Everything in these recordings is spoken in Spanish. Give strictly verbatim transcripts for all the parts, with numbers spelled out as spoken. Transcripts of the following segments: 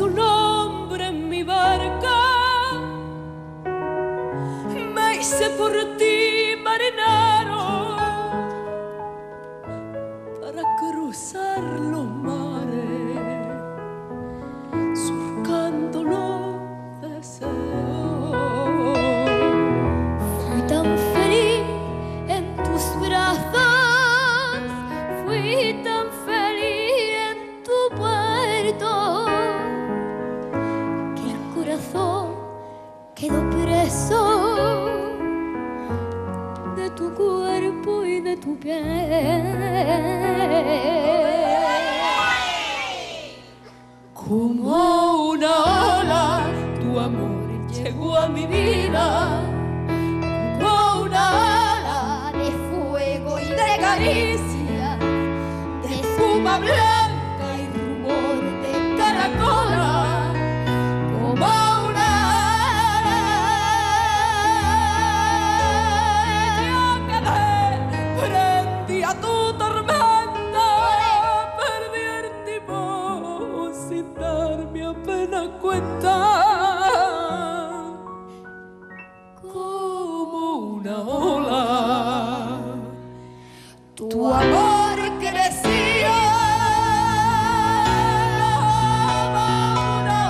tu nombre en mi barca. Me hice por ti marinero para cruzar los mares, surcando los deseos. Fui tan feliz en tus brazos, fui tan feliz en tu puerto, que el corazón quedó preso de tu cuerpo y de tu piel. Como una ola, tu amor llegó a mi vida. Como una ola de fuego y de caricia, de espuma blanca y rumor de caracola. Como una ola, yo quedé, prendí a tu tormenta, perdí el timón sin darme apenas cuenta. Como una ola, tu amor crecía. Como una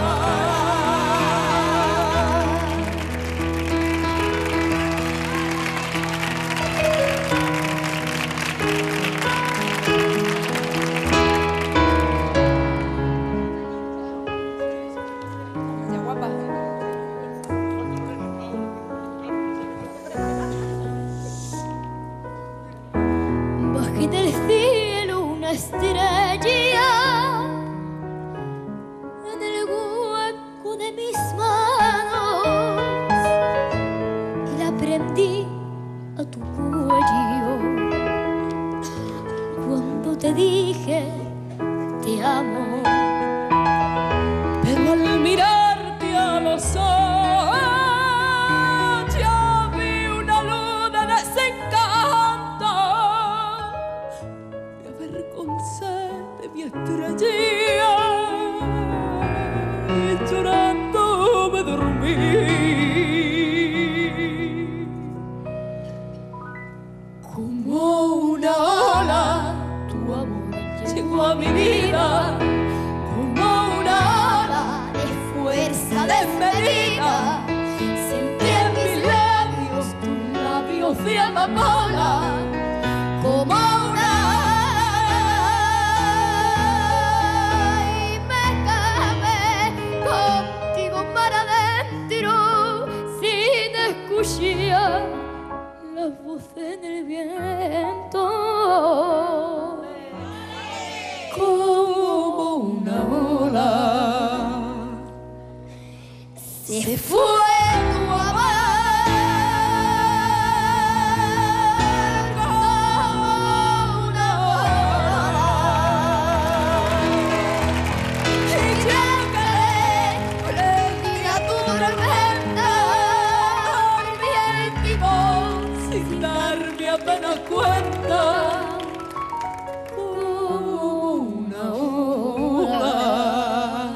Bajé del cielo una estrella en el hueco de mis manos y la prendí a tu cuello cuando te dije te amo. Pero al mirarte a los ojos, yo vi una luz de desencanto. Me avergoncé de mi estrella y llorando me dormí. Como una ola, tu amor llegó a mi vida. Como una ola de fuerza desmedida, sentí en mis labios tus labios de amapola. Como una ola, y me quedé contigo mar adentro sin escuchar las voces del viento. Como una ola, se fue tu amor. Como una ola, y yo quedé prendida a tu tormenta, perdí el timón sin darme apenas cuenta. Como una ola,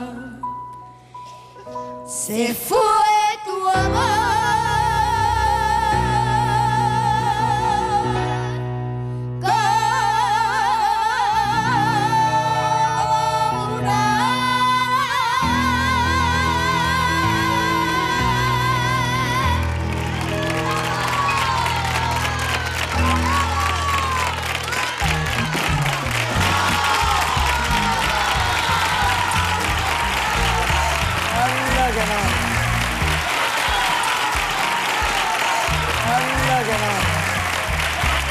se fue tu amor. Como una Anda que no. Anda que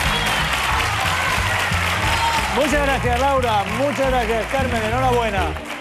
no. Muchas gracias, Laura. Muchas gracias, Carmen. Enhorabuena.